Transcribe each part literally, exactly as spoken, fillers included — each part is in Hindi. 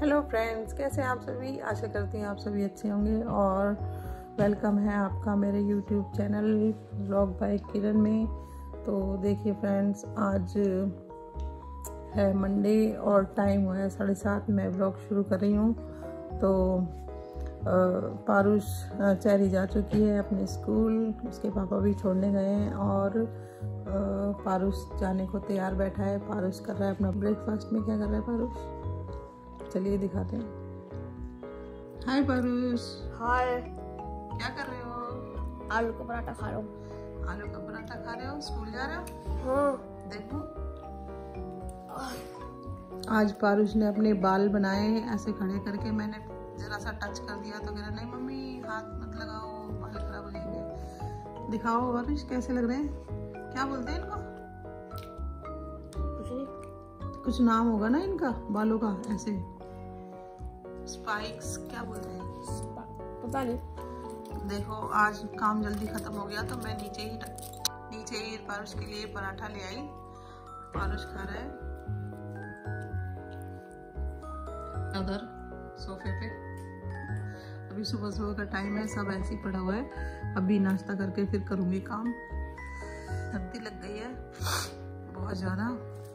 हेलो फ्रेंड्स, कैसे हैं आप सभी। आशा करती हैं आप सभी अच्छे होंगे और वेलकम है आपका मेरे YouTube channel vlog by Kiran में। तो देखिए फ्रेंड्स, आज है मंडे और टाइम हुआ है साढ़े सात। मैं व्लॉग शुरू कर रही हूँ। तो पारुष चेरी जा चुकी है अपने स्कूल, उसके पापा भी छोड़ने गए हैं और पारुष जाने को तैयार बैठा है। पारुष कर रहा है अपना ब्रेकफास्ट में। क्या कर रहा है पारुष, चलिए दिखाते हैं। हाय पारुष। हाय। क्या कर रहे हो? आलू का पराठा खा रहा हूँ। आलू का पराठा खा रहे हो? स्कूल जा रहे हो? हाँ। देखो, आज पारुष ने अपने बाल बनाए ऐसे खड़े करके। मैंने जरा सा टच कर दिया तो कह रहा नहीं मम्मी हाथ मत लगाओ, बाल खराब हो जाएंगे। दिखाओ पारुष कैसे लग रहे हैं। क्या बोलते हैं इनको? कुछ नहीं, कुछ नाम होगा ना इनका बालों का। ऐसे स्पाइक्स क्या बोलते हैं, पता नहीं। देखो आज काम जल्दी खत्म हो गया तो मैं नीचे ही नीचे ही पारुष के लिए पराठा ले आई। पारुष खा रहा है उधर सोफे पे। अभी सुबह सुबह का टाइम है, सब ऐसे ही पड़ा हुआ है। अभी नाश्ता करके फिर करूंगी काम। सर्दी लग गई है बहुत ज्यादा।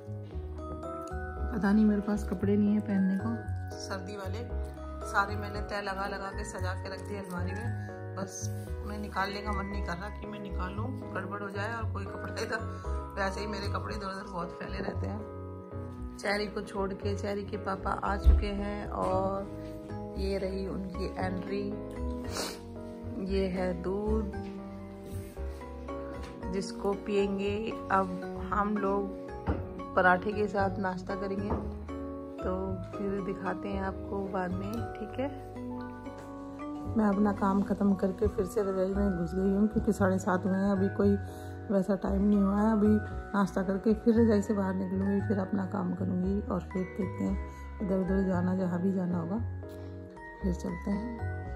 पता नहीं मेरे पास कपड़े नहीं है पहनने को सर्दी वाले। सारे मैंने तय लगा लगा के सजा के रख दिए अलमारी में। बस उन्हें निकालने का मन नहीं कर रहा कि मैं निकालूं, गड़बड़ हो जाए और कोई कपड़े इधर। वैसे ही मेरे कपड़े इधर उधर बहुत फैले रहते हैं। चेरी को छोड़ के चेरी के पापा आ चुके हैं और ये रही उनकी एंट्री। ये है दूध जिसको पियेंगे। अब हम लोग पराठे के साथ नाश्ता करेंगे तो फिर दिखाते हैं आपको बाद में, ठीक है। मैं अपना काम ख़त्म करके फिर से रजाई में घुस गई हूँ क्योंकि साढ़े सात हुए हैं। अभी कोई वैसा टाइम नहीं हुआ है। अभी नाश्ता करके फिर रजाई से बाहर निकलूँगी, फिर अपना काम करूँगी और फिर देखते हैं इधर उधर जाना, जहाँ भी जाना होगा फिर चलते हैं।